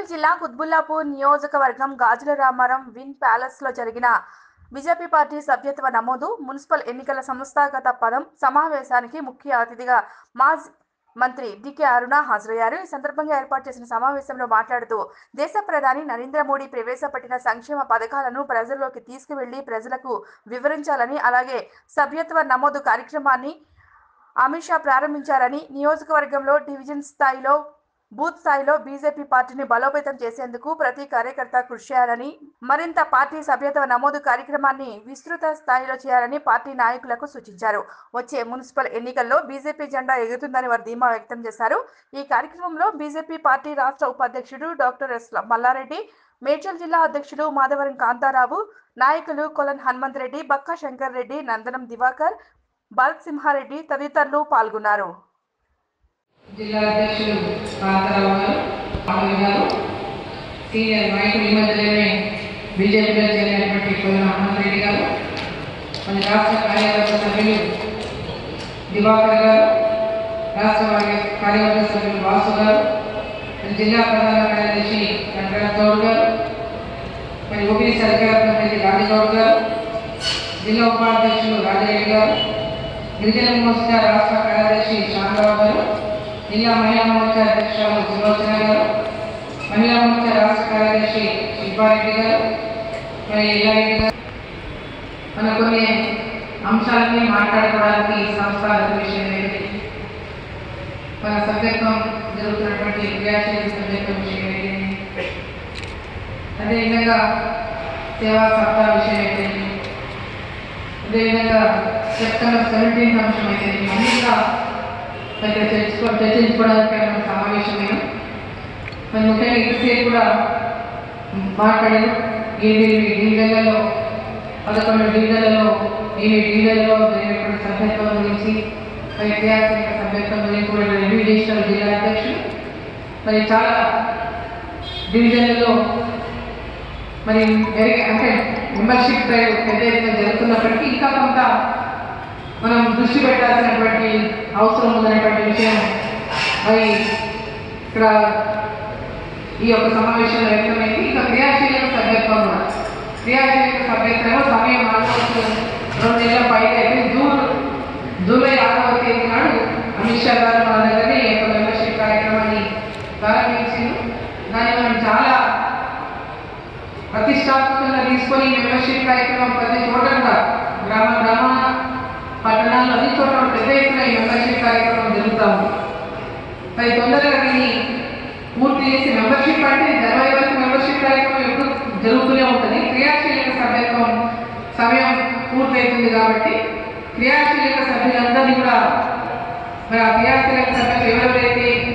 వరంగల్ జిల్లా కుత్బుల్లాపూర్ నియోజకవర్గం గాజుల Ramaram win palace లో జరిగిన బీజేపీ పార్టీ సభ్యత్వ నమోదు మున్సిపల్ ఎన్నికల సంస్థాగత పదం సమావేశానికి ముఖ్య అతిథిగా మాజీ మంత్రి డికే అరుణ హాజరయ్యారు. ఈ సందర్భంగా ఏర్పాటు చేసిన సమావేశంలో మాట్లాడుతూ దేశ ప్రధాని నరేంద్ర మోడీ ప్రవేశపెట్టిన సంక్షేమ పథకాలను ప్రజల్లోకి తీసుకువెళ్లి ప్రజలకు వివరించాలని, అలాగే సభ్యత్వ నమోదు కార్యక్రమాన్ని అమిత్ షా ప్రారంభించారని, నియోజకవర్గంలో డివిజన్ స్థాయిలో బూత్ స్థాయిలో బీజేపీ పార్టీని బలోపేతం చేసేందుకు ప్రతి కార్యకర్త కృషి చేయాలని, మరింత పార్టీ సభ్యత్వ నమోదు కార్యక్రమాన్ని విస్తృత స్థాయిలో చేయాలని పార్టీ నాయకులకు సూచించారు. వచ్చే మున్సిపల్ ఎన్నికల్లో బీజేపీ జెండా ఎగురుతుందని వారు ధీమా వ్యక్తం చేశారు. ఈ కార్యక్రమంలో బీజేపీ పార్టీ రాష్ట్ర ఉపాధ్యక్షుడు డాక్టర్ ఎస్ మల్లారెడ్డి, మేడ్చల్ జిల్లా అధ్యక్షుడు మాధవరం కాంతారావు, నాయకులు కొలన్ హనుమంత్ రెడ్డి, బక్కా శంకర్ రెడ్డి, నందనం దివాకర్, భరత్ సింహారెడ్డి తదితరులు పాల్గొన్నారు. జిల్లా అధ్యక్షులు కాంతారావు గారు, సీనియర్ నాయకులు ఈ మధ్యలోనే బీజేపీలో చేరినటువంటి కొలన్ హనుమంత్ రెడ్డి గారు, మన రాష్ట్ర కార్యవర్గ సభ్యులు దివాకర్ గారు, రాష్ట్ర కార్యవర్గ సభ్యులు వాసు గారు, జిల్లా ప్రధాన కార్యదర్శి వెంకటరావు గౌడ్ గారు, మరి ఓబీసీ అధికార ప్రతినిధి రాజగౌడ్ గారు, జిల్లా ఉపాధ్యక్షులు రాజరెడ్డి గారు, గిరిజన మోర్చా రాష్ట్ర కార్యదర్శి శ్యామరావు గారు, జిల్లా మహిళా మోర్చా అధ్యక్షురాలు సులోచన గారు, మహిళా మోర్చా రాష్ట్ర కార్యదర్శి శిల్పారెడ్డి గారు, మరి ఇలారెడ్డి గారు, మన కొన్ని అంశాలని మాట్లాడుకోవడానికి సంస్థాగత విషయం ఏంటి, మన సభ్యత్వం జరుగుతున్నటువంటి క్రియాశీల సభ్యత్వం విషయం ఏంటి, అదేవిధంగా సేవా సప్తాహ విషయం ఏంటి, అదేవిధంగా సెప్టెంబర్ 17 అంశం అయితే అన్ని కూడా చర్చించుకోవడానికి సమావేశమైన మరి ముఖ్యంగా ఇంతసేపు కూడా మాట్లాడారు. 7 డివిజన్లలో 11 డివిజన్లలో 7 డివిజన్లలో జరిగినటువంటి సభ్యత్వం గురించి, మరి క్రియాశీలక సభ్యత్వం గురించి కూడా రివ్యూ చేసిన జిల్లా అధ్యక్షులు. మరి చాలా డివిజన్లలో మరి అంటే మెంబర్షిప్ డ్రైవ్ పెద్ద ఎత్తున జరుగుతున్నప్పటికీ ఇంకా కొంత మనం దృష్టి పెట్టాల్సినటువంటి అవసరం ఉందనేటువంటి విషయం మరి ఇక్కడ ఈ యొక్క సమావేశంలో వ్యక్తమైంది. ఇంకా క్రియాశీలక సభ్యత్వం కూడా, క్రియాశీలక సభ్యత్వం సమయం ఆల్మోస్ట్ 2 నెలల పైగా అయితే జూలై 6వ తేదీ నాడు అమిత్ షా గారు మన దగ్గరనే ఈ యొక్క మెంబర్షిప్ కార్యక్రమాన్ని ప్రారంభించింది. దాన్ని మనం చాలా ప్రతిష్టాత్మకంగా తీసుకొని మెంబర్షిప్ కార్యక్రమం ప్రతి చోట కూడా గ్రామ పట్టణాల్లో అన్ని చోట్ల పెద్ద ఎత్తున ఈ మెంబర్షిప్ కార్యక్రమం జరుగుతాము. మరి తొందరగా దీన్ని పూర్తి చేసి మెంబర్షిప్ అంటే జనవరి వరకు మెంబర్షిప్ కార్యక్రమం ఎప్పుడు జరుగుతూనే ఉంటుంది. క్రియాశీలక సభ్యత్వం సమయం పూర్తవుతుంది కాబట్టి క్రియాశీలక సభ్యులందరినీ కూడా మరి ఆ క్రియాశీలక సభ్యులు ఎవరెవరైతే